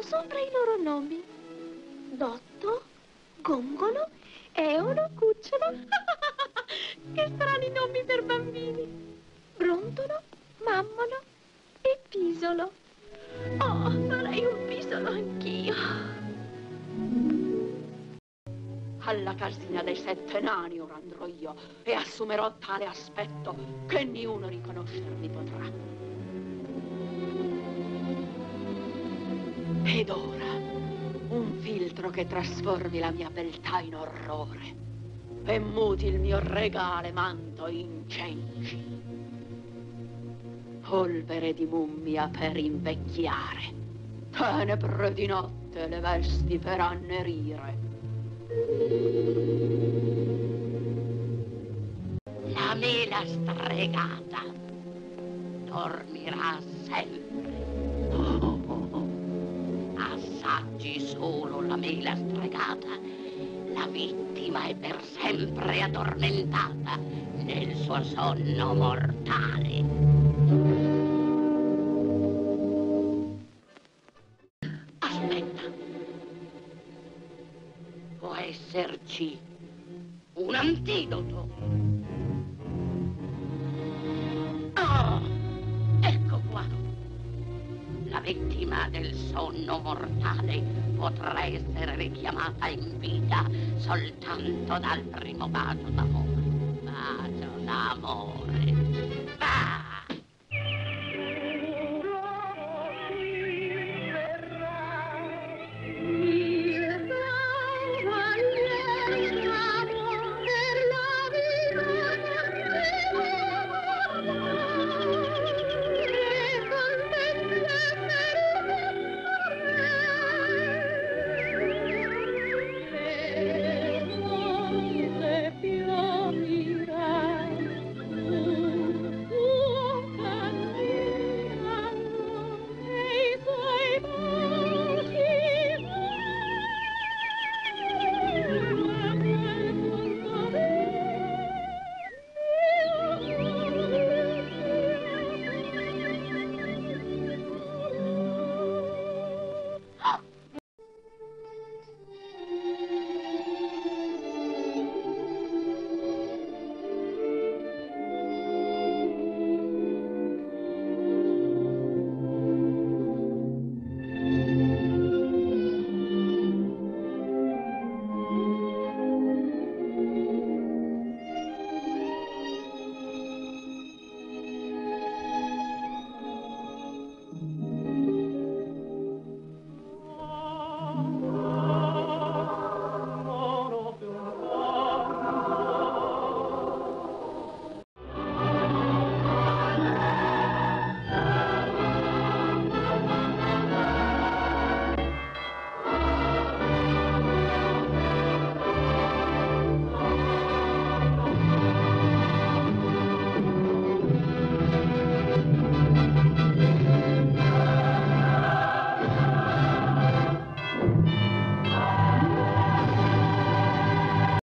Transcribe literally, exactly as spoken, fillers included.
scrivono sopra i loro nomi. Dotto, Gongolo, Eolo, Cucciolo. Che strani nomi per bambini. Brontolo, Mammolo e Pisolo. Oh, farei un pisolo anch'io. Alla casina dei sette nani ora andrò io e assumerò tale aspetto che niuno riconoscermi potrà. Ed ora un filtro che trasformi la mia beltà in orrore e muti il mio regale manto in cenci. Polvere di mummia per invecchiare, tenebre di notte le vesti per annerire. La mela stregata dormirà sempre. Oh, oh, oh. Assaggi solo la mela stregata, la vittima è per sempre addormentata nel suo sonno mortale. Aspetta. Può esserci un antidoto. Oh, ecco qua. La vittima del sonno mortale potrà essere richiamata in vita soltanto dal primo bacio d'amore. Bacio d'amore.